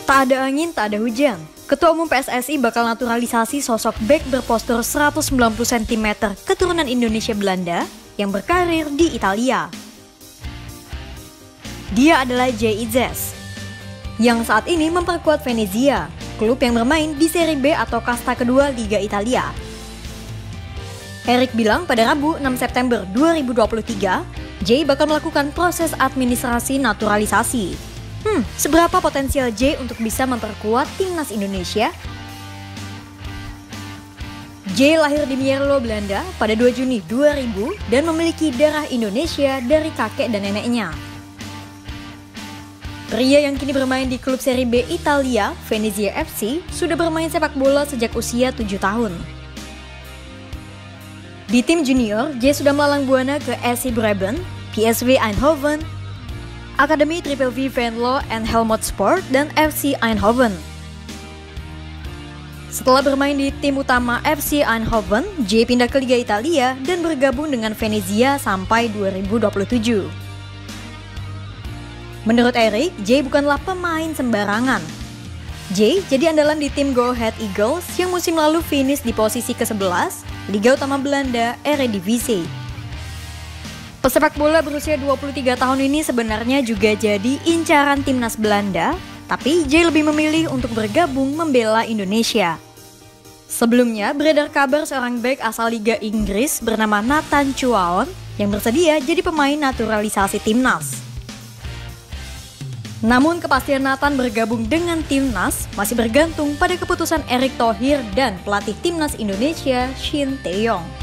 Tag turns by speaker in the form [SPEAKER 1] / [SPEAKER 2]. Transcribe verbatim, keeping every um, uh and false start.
[SPEAKER 1] Tak ada angin, tak ada hujan. Ketua Umum P S S I bakal naturalisasi sosok bek berpostur seratus sembilan puluh sentimeter keturunan Indonesia Belanda yang berkarir di Italia. Dia adalah Jay Itzes, yang saat ini memperkuat Venezia, klub yang bermain di Serie B atau kasta kedua Liga Italia. Eric bilang pada Rabu enam September dua ribu dua puluh tiga, Jay bakal melakukan proses administrasi naturalisasi. Hmm, seberapa potensial Jay untuk bisa memperkuat timnas Indonesia? Jay lahir di Mierlo, Belanda pada dua Juni dua ribu dan memiliki darah Indonesia dari kakek dan neneknya. Pria yang kini bermain di klub Serie B Italia, Venezia F C, sudah bermain sepak bola sejak usia tujuh tahun. Di tim junior, Jay sudah melalang buana ke S C Brabant, P S V Eindhoven, Akademi Triple V Venlo and Helmond Sport, dan F C Eindhoven. Setelah bermain di tim utama F C Eindhoven, Jay pindah ke Liga Italia dan bergabung dengan Venezia sampai dua ribu dua puluh tujuh. Menurut Eric, Jay bukanlah pemain sembarangan. Jay jadi andalan di tim Go Ahead Eagles yang musim lalu finish di posisi ke sebelas, Liga Utama Belanda Eredivisie. Pesepak bola berusia dua puluh tiga tahun ini sebenarnya juga jadi incaran timnas Belanda, tapi Jay lebih memilih untuk bergabung membela Indonesia. Sebelumnya beredar kabar seorang bek asal Liga Inggris bernama Nathan Chuaon yang bersedia jadi pemain naturalisasi timnas. Namun kepastian Nathan bergabung dengan timnas masih bergantung pada keputusan Erick Thohir dan pelatih timnas Indonesia Shin Tae-yong.